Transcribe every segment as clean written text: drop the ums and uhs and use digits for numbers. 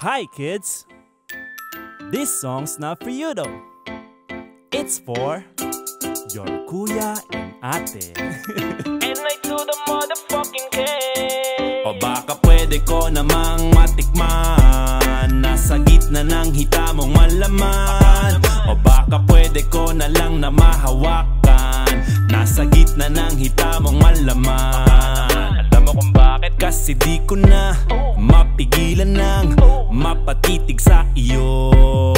Hi kids! This song's not for you though. It's for your kuya and ate. And I to the motherfucking K. O baka pwede ko namang matikman, nasa gitna ng hita mong malaman. O baka pwede ko na lang na mahawakan, nasa gitna ng hita mong malaman. Alam mo kung bakit? Kasi di ko na mapigilan ng mapatitig sa iyo.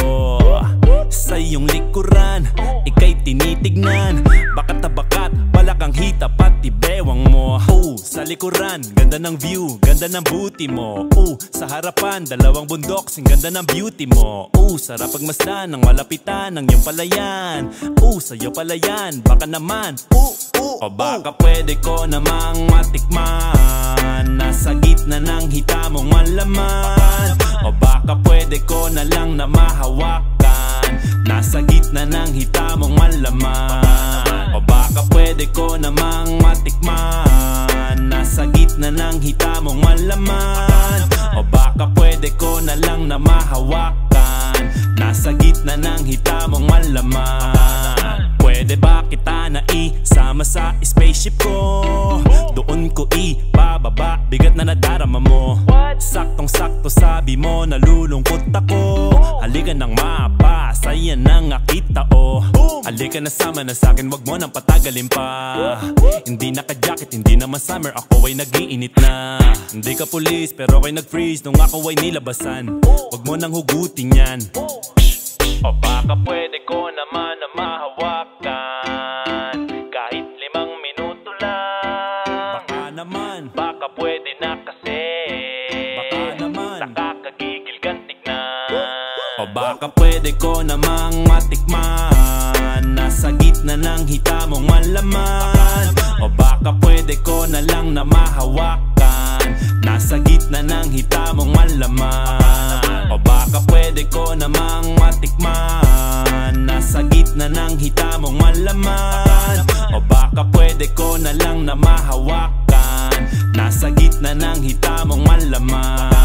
Sa iyong likuran, ika'y tinitignan. Bakat na bakat, pala kang hita pati bewang mo. Sa likuran, ganda ng view, ganda ng booty mo. Sa harapan, dalawang bundok, sing ganda ng beauty mo. Sarap pagmasdan ng malapitan ng iyong palayan. Sa'yo palayan, baka naman. O baka pwede ko namang matikman, nasa gitna ng hita mong malaman. O baka pwede ko na lang na mahawakan, nasa gitna ng hita mong malaman. O baka pwede ko namang matikman, nasa gitna ng hita mong malaman. O baka pwede ko na lang na mahawakan, nasa gitna ng hita mong malaman. Pwede ba kita na isama sa spaceship ko? Doon ko ibababa, bigat na nadarama mo. Saktong-sakto sabi mo, nalulungkot ako. Halika nang mapasa, yan ang akita o. Halika na sama na sa'kin, wag mo nang patagalin pa. Hindi naka-jacket, hindi naman summer, ako ay nag-iinit na. Hindi ka pulis, pero ako'y nag-freeze nung ako ay nilabasan. Wag mo nang hugutin yan. O baka pwede ko naman na mahawakan, kahit 5 minuto lang. Baka naman, baka pwede na kasi. Baka naman, nakakagigil kang tignan. O baka pwede ko namang matikman, nasa gitna ng hita mong malaman. O baka pwede ko na lang na mahawakan, nasa gitna ng hita mong malaman. O baka pwede ko namang matikman, nasa gitna ng hita mong malaman. O baka pwede ko na lang na mahawakan, nasa gitna ng hita mong malaman.